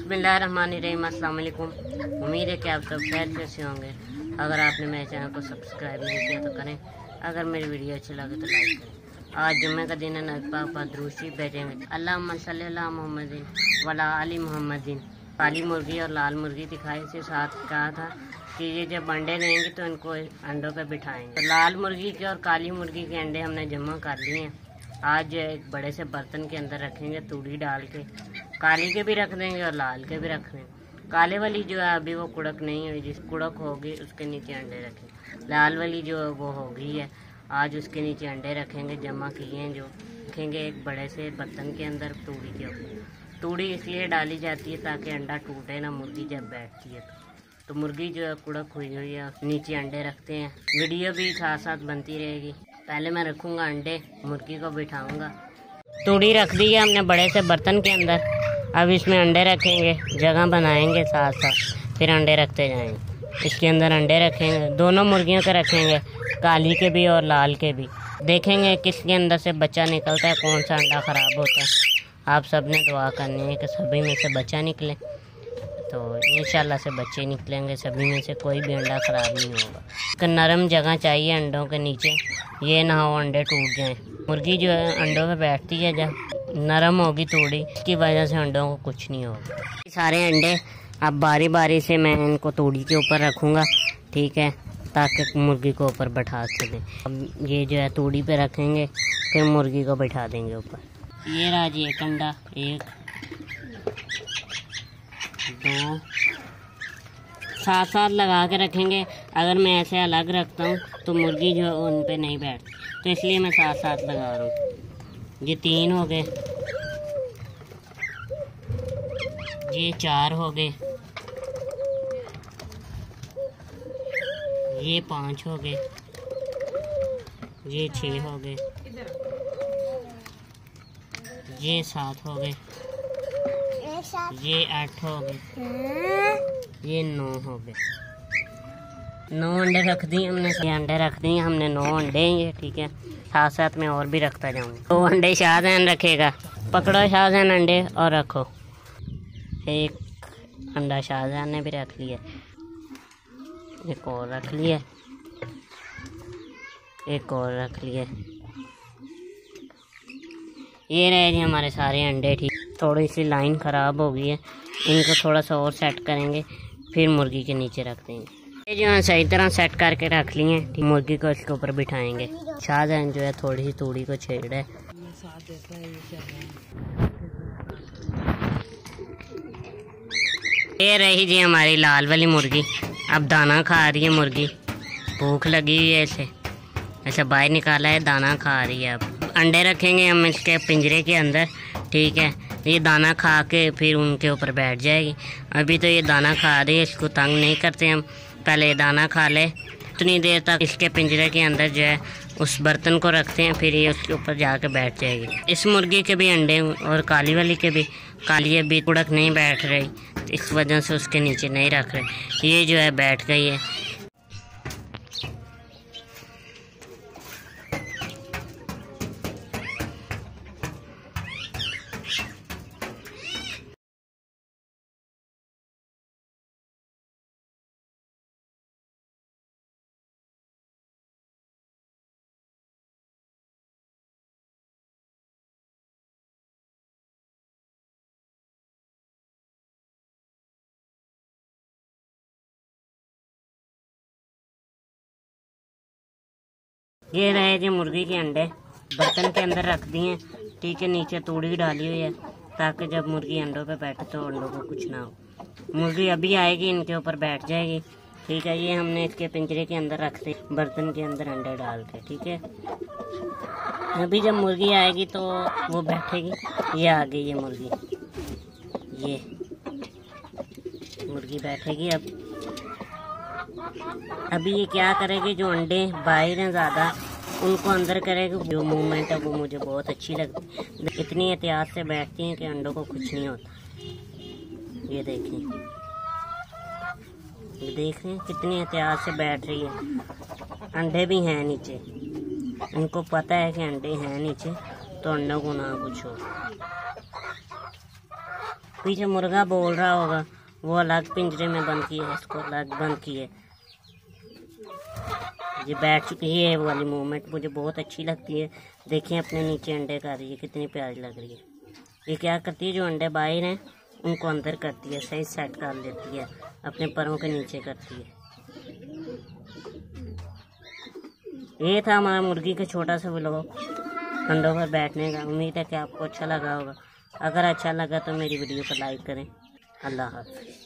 बिस्मिल्लाहिर्रहमानिर्रहीम। अस्सलाम वालेकुम। उम्मीद है कि आप सब खैर से होंगे। अगर आपने मेरे चैनल को सब्सक्राइब नहीं किया तो करें, अगर मेरी वीडियो अच्छी लगे तो लाइक करें। आज जुम्मे का दिन है, नबी पाक पर दुरूद शरीफ भेजेंगे। अल्लाहुम्मा सल्ली अला मुहम्मदिन वला आलि मुहम्मदिन। काली मुर्गी और लाल मुर्गी दिखाई से साथ कहा था कि ये जब अंडे देंगे तो इनको अंडों पे बिठाएंगे। तो लाल मुर्गी के और काली मुर्गी के अंडे हमने जमा कर लिए हैं। आज एक बड़े से बर्तन के अंदर रखेंगे तूड़ी डाल के। काली के भी रख देंगे और लाल के भी रख देंगे। काले वाली जो है अभी वो कुड़क नहीं हुई, जिस कुड़क होगी उसके नीचे अंडे रखेंगे। लाल वाली जो है वो हो गई है, आज उसके नीचे अंडे रखेंगे जमा किए हैं जो रखेंगे एक बड़े से बर्तन के अंदर तूड़ी के ऊपर। तूड़ी इसलिए डाली जाती है ताकि अंडा टूटे ना मुर्गी जब बैठती है तो मुर्गी जो है कुड़क हुई है नीचे अंडे रखते हैं। वीडियो भी साथ साथ बनती रहेगी। पहले मैं रखूँगा अंडे, मुर्गी को बिठाऊँगा। तूड़ी रख दी है हमने बड़े से बर्तन के अंदर। अब इसमें अंडे रखेंगे, जगह बनाएंगे साथ साथ, फिर अंडे रखते जाएंगे। इसके अंदर अंडे रखेंगे, दोनों मुर्गियों के रखेंगे, काली के भी और लाल के भी। देखेंगे किसके अंदर से बच्चा निकलता है, कौन सा अंडा ख़राब होता है। आप सब ने दुआ करनी है कि सभी में से बच्चा निकले, तो इंशाल्लाह से बच्चे निकलेंगे। सभी में से कोई भी अंडा ख़राब नहीं होगा। एक नरम जगह चाहिए अंडों के नीचे, ये ना हो अंडे टूट जाएं। मुर्गी जो है अंडों पे बैठती है, जब नरम होगी तूड़ी, इसकी वजह से अंडों को कुछ नहीं होगा। सारे अंडे अब बारी बारी से मैं इनको तूड़ी के ऊपर रखूँगा, ठीक है, ताकि मुर्गी को ऊपर बैठा सकें। अब ये जो है तूड़ी पे रखेंगे, फिर मुर्गी को बैठा देंगे ऊपर। ये रहा जी एक अंडा, 1 2 साथ साथ लगा के रखेंगे। अगर मैं ऐसे अलग रखता हूँ तो मुर्गी जो है उन पे नहीं बैठती, तो इसलिए मैं साथ साथ लगा रहा हूँ। ये 3 हो गए, ये 4 हो गए, ये 5 हो गए, ये 6 हो गए, ये 7 हो गए, ये 8 हो गए, ये 9 हो गए। 9 अंडे रख दिए हमने, अंडे रख दिए हमने 9 अंडे ये, ठीक है। साथ साथ में और भी रखता जाऊँगा। 2 अंडे शाहजहान रखेगा। पकड़ो शाहजहान अंडे और रखो। 1 अंडा शाहजहान ने भी रख लिया, एक और रख लिया, एक और रख लिया। ये रहे जी हमारे सारे अंडे, ठीक। थोड़ी सी लाइन ख़राब हो गई है, इनको थोड़ा सा और सेट करेंगे, फिर मुर्गी के नीचे रख देंगे। ये जो है सही तरह सेट करके रख लिए हैं, ठीक। मुर्गी को इसके ऊपर बिठाएंगे। शाहजहान जो है थोड़ी सी तूड़ी को छेड़ है। ये रही जी हमारी लाल वाली मुर्गी, अब दाना खा रही है मुर्गी। भूख लगी हुई है इसे, ऐसा बाहर निकाला है, दाना खा रही है। अब अंडे रखेंगे हम इसके पिंजरे के अंदर, ठीक है। ये दाना खा के फिर उनके ऊपर बैठ जाएगी। अभी तो ये दाना खा रही है, इसको तंग नहीं करते हम, पहले ये दाना खा ले। उतनी देर तक इसके पिंजरे के अंदर जो है उस बर्तन को रखते हैं, फिर ये उसके ऊपर जाके बैठ जाएगी। इस मुर्गी के भी अंडे और काली वाली के भी, काली अभी कुड़क नहीं बैठ रही, इस वजह से उसके नीचे नहीं रख रहे। ये जो है बैठ गई है। ये रहे जी मुर्गी के अंडे, बर्तन के अंदर रख दिए, ठीक है। नीचे तूड़ी डाली हुई है ताकि जब मुर्गी अंडों पे बैठे तो अंडों को कुछ ना हो। मुर्गी अभी आएगी, इनके ऊपर बैठ जाएगी, ठीक है। ये हमने इसके पिंजरे के अंदर रख दिए, बर्तन के अंदर अंडे डाल के, ठीक है। अभी जब मुर्गी आएगी तो वो बैठेगी। ये आ गई है मुर्गी, ये मुर्गी बैठेगी। अब अभी ये क्या करेगी, जो अंडे बाहर हैं ज़्यादा उनको अंदर करेगी। जो मूवमेंट है वो मुझे बहुत अच्छी लगती है। इतनी एहतियात से बैठती हैं कि अंडों को कुछ नहीं होता। ये देखें, ये देख रहे हैं कितनी एहतियात से बैठ रही है। अंडे भी हैं नीचे, इनको पता है कि अंडे हैं नीचे, तो अंडों को ना कुछ हो। पीछे मुर्गा बोल रहा होगा, वो अलग पिंजरे में बंद किए, इसको अलग बंद किए। ये बैठ चुकी है। ये वाली मूवमेंट मुझे बहुत अच्छी लगती है। देखिए अपने नीचे अंडे कर रही है, कितनी प्यारी लग रही है। ये क्या करती है, जो अंडे बाहर हैं उनको अंदर करती है, सही सेट कर लेती है, अपने परों के नीचे करती है। ये था हमारा मुर्गी का छोटा सा व्लॉग अंडों पर बैठने का। उम्मीद है कि आपको अच्छा लगा होगा। अगर अच्छा लगा तो मेरी वीडियो को लाइक करें। अल्लाह हाफ़िज़।